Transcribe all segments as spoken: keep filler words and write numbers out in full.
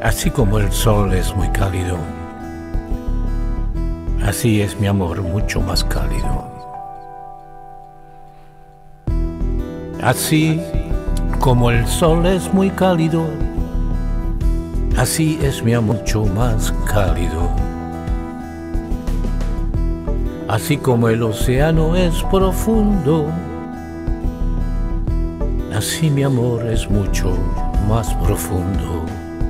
Así como el sol es muy cálido, así es mi amor mucho más cálido. Así como el sol es muy cálido, así es mi amor mucho más cálido. Así como el océano es profundo, así mi amor es mucho más profundo.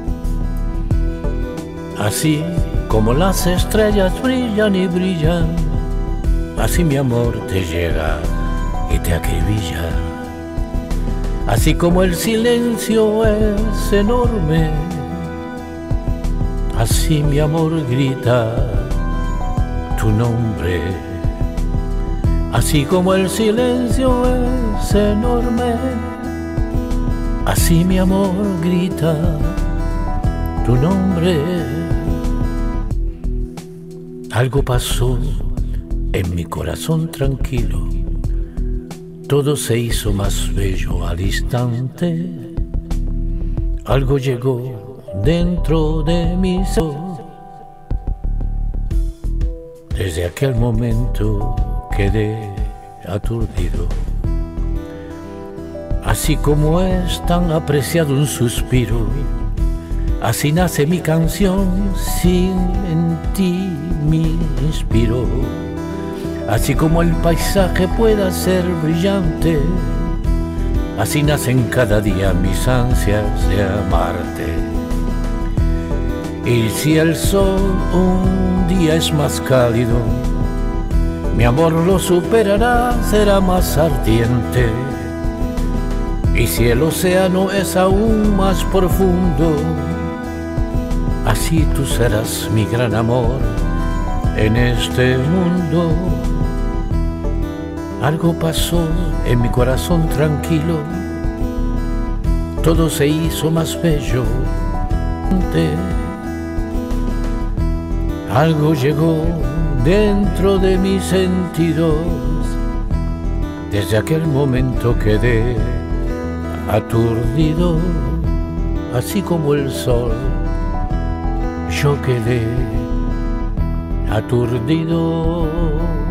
Así como las estrellas brillan y brillan, así mi amor te llega y te acribilla. Así como el silencio es enorme, así mi amor grita tu nombre. Así como el silencio es enorme, así mi amor grita tu nombre. Algo pasó en mi corazón tranquilo, todo se hizo más bello al instante. Algo llegó dentro de mi ser. Desde aquel momento quedé aturdido. Así como es tan apreciado un suspiro, así nace mi canción, sin en ti me inspiro. Así como el paisaje pueda ser brillante, así nacen cada día mis ansias de amarte. Y si el sol un día es más cálido, mi amor lo superará, será más ardiente. Y si el océano es aún más profundo, así tú serás mi gran amor en este mundo. Algo pasó en mi corazón tranquilo, todo se hizo más bello. Algo llegó dentro de mis sentidos, desde aquel momento quedé aturdido. Así como el sol, yo quedé aturdido.